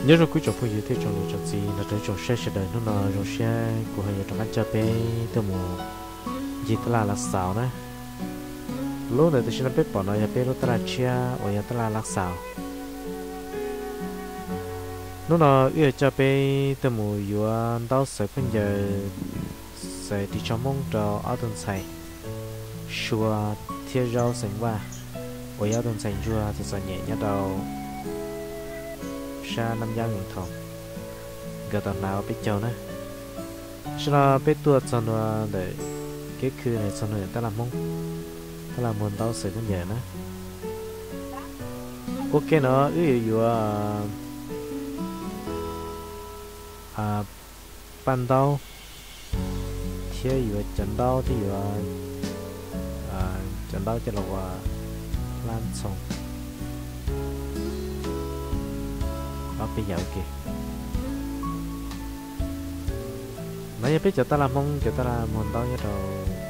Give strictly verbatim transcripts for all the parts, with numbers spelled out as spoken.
nhớ rồi cuối chỗ phụ gì thế trong này trong gì là tới chỗ xe sẽ đợi nó là rồi xe của họ trong anh chơi bé từ mùa gì tức là là xào đấy lúc này tôi xin biết bỏ nó nhà bé lúc tức là chia ở nhà tức là là xào nó là yêu chơi bé từ mùa vừa đau sợi phân giờ sợi thì trong mong cho ở tuần sai xua thiên rau sinh qua ở nhà tuần sai xua thì sẽ nhẹ nhàng đầu sa năm giang ngừng thòng gần tận nào biết châu nữa sau đó biết tua cho nó để cái khư này cho nó ta làm mong ta làm muốn tao xử cũng nhẹ nữa ok nó ví dụ à ban đầu thì dụ trận đấu thì dụ à trận đấu cho là lan sông ở bây giờ kìa nãy biết cho ta làm mong cho ta làm món đó như đầu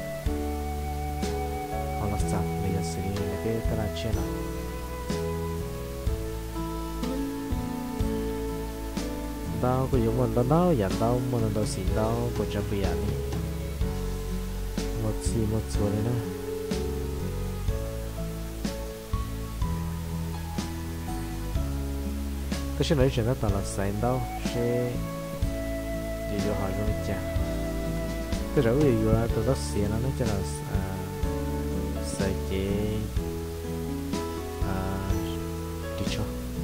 hoặc là sao bây giờ xử lý cái ta làm chuyện nào tao có dùng món đó đó dàn tao món đó xịn tao có cho bây giờ đi một xì một số đấy nữa tôi sẽ nói chuyện đó toàn là xài đâu sẽ chỉ cho họ luôn chả tôi rõ gì vừa tôi đó xịn nó nó cho là xài chế đi cho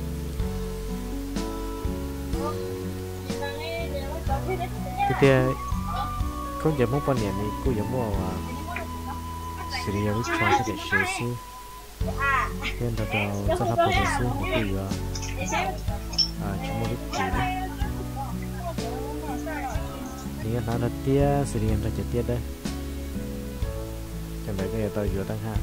cái kia không giờ muốn bao nhiêu thì cô giờ mua xử lý với cho cái để xử lý nên là đầu cho nó bao nhiêu xíu một cái vừa à chúng mua được gì nữa thì nó là tia xử lý ra trực tiếp đấy chẳng phải cái tao vừa tăng hạ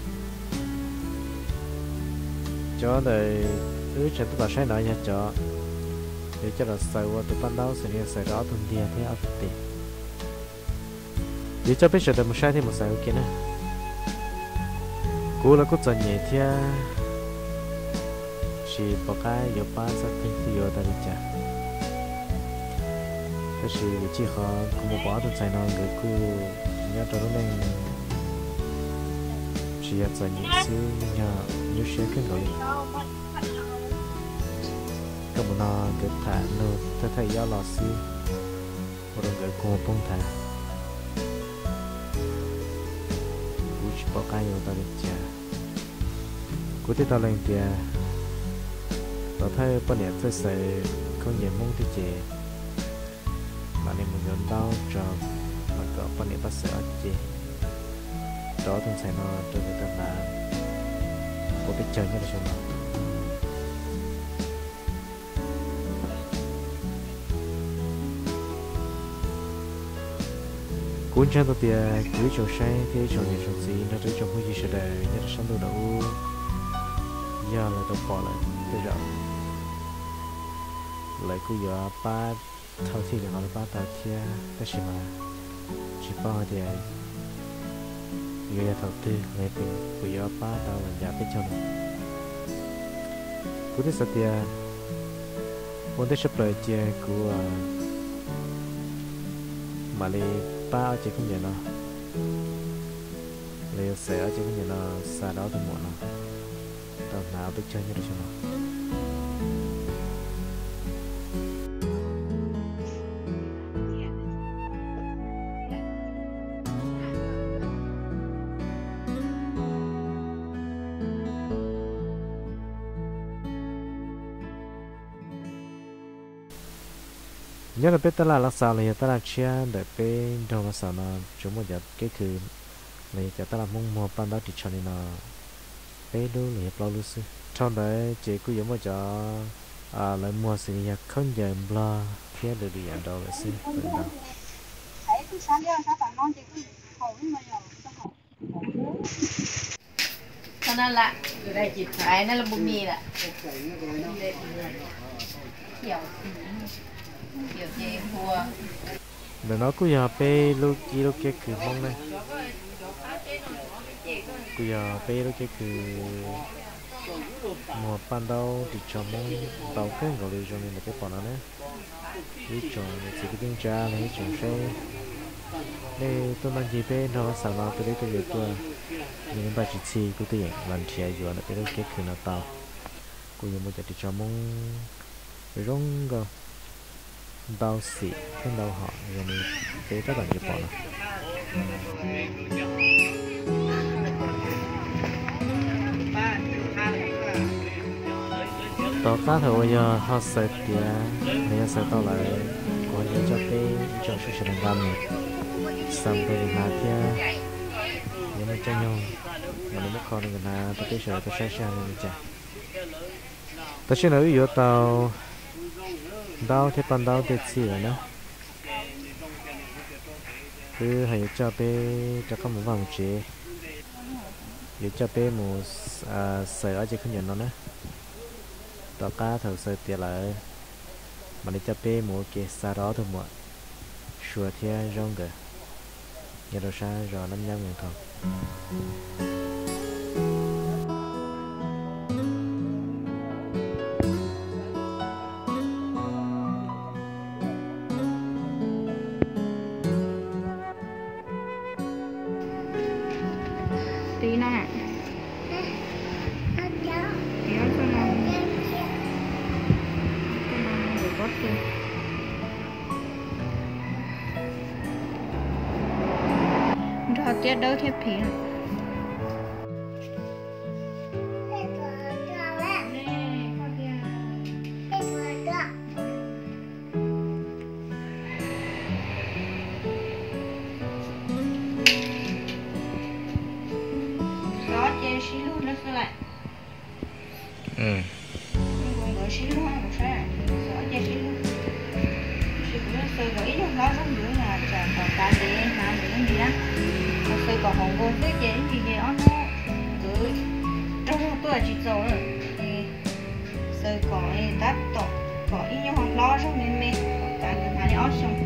cho đời cứ chẳng tất cả sai nói nha cho để cho nó sợi qua từ ban đầu xử lý sợi đó tuần tiền thế ở tiền để cho biết sự được một sai thì một sợi ok nè cú là cú chọn nhẹ thia chỉ bỏ cái yếu ba sát tinh thì yếu ta đi chả cái gì chỉ họ cũng một bỏ được sai nó người cú nhớ cho nó nên chỉ là chọn nhẹ xíu nhờ nhớ sẽ cái gọi cái một nó cái thả nó ta thấy yếu lò xíu một người cú một bông thả cú chỉ bỏ cái yếu ta đi chả cú tiếp tao lên tiền tao thấy bọn nhẹ tôi sẽ không nhẹ mong thì chị mà nên mình nhận đau cho mà có bọn nhẹ bác sĩ ở chị đó thường sẽ nó cho người ta là có biết chơi như là sao cuốn trang tôi tiền cứ trò say thì trò nhẹ trò gì nó tới trò vui gì sẽ đời như là sống đồ đậu giờ là tôi bỏ lại tôi rõ lại cứ giờ ba thao thì là ba thao thì ta chỉ mà chỉ bao thì giờ thao tư ngày bình cứ giờ ba tao là giá biết cho nó cứ thế sao thì muốn thế sắp tới chia của mà đi ba chỉ không vậy nó lấy sẽ chỉ không vậy nó xa đó thì muộn nó tao nào biết chơi như thế nào nhớ là biết ta là làm sao là ta là chia để bên đâu mà sao nó chúng một giờ cáiคือnày cho ta làm mong mua ban đầu thì cho nên nó bé đôi là bao lâu xưa trong đấy chị cứ giống một giờ à lại mua gì nhà không giờ lo phía được đi ăn đâu lại xưa từ đâu cho nên là cái này là bún mì là kiểu kiểu gì mua để nó cứ giờ bé lúc kia lúc kia cứ mong này cứ giờ bé lúc kia cứ một ban đầu thì cho mong tàu cái gọi là cho nên là cái bọn nó đấy ý chọn chỉ cái tiếng cha này chọn xe đây tôi đang chỉ biết nó sao nó tôi đấy tôi biết tôi nhưng mà chỉ chỉ tôi tiền làm chuyện gì nó cái đó cái khi nó tàu cô dùng một cái thì cho mong rong go tàu xị không tàu họ rồi mình cái các bạn như bọn nó tao cá thôi bây giờ họ sẽ tiền bây sẽ tao lại còn nhớ cho cái cho sự sự làm này xong rồi là theo những cái cho nhau mà nếu mất con thì là tao cái sợ tao sẽ sang nên chả tao sẽ nói ví dụ tao tao thế còn tao thì gì rồi đó cứ hãy cho bé cho con một vòng chế để cho bé một sợi ở trên không nhận nó nữa tao cá thử sợi tiền lại mà để cho bé một cái xa đó thôi mọi sửa theo rong kìa nhà đồ xa rồi năm trăm ngàn thằng tí nó nè tí nó cho nó cho nó để bớt đi rồi tiết đâu thiếp phí này ừ còn xí luôn không sao sợ chơi xí luôn xí cũng là sơ gửi nó nó không được là chả còn ta để làm được gì đó còn sơ còn hồng vô thế chơi gì gì đó nó cứ trong tôi chỉ rồi thì sơ còn đáp tổng còn ít nhau hoặc lo trong nên mê còn ta được mà đi ót xong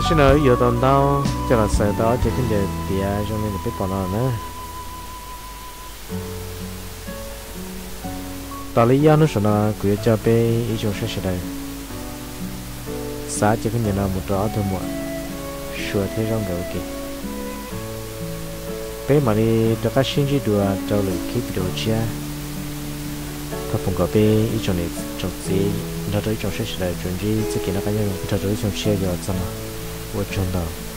xin lỗi giờ tao đâu cho là sợ đó cho cái giờ thì cho nên là biết bỏ nó nữa tao lý do nó sợ là cứ cho bé ý chung sẽ sẽ đây xã cho cái nhà nào một rõ thôi muộn sửa thế trong rồi kì bé mà đi cho các sinh chỉ đùa cho lời khi bị đồ chia thằng phong có bé ý chung này trong gì nó tới trong sẽ sẽ đây chuyện gì sẽ kỹ nó cái nhau cho tới trong chia giờ xong rồi trong đầu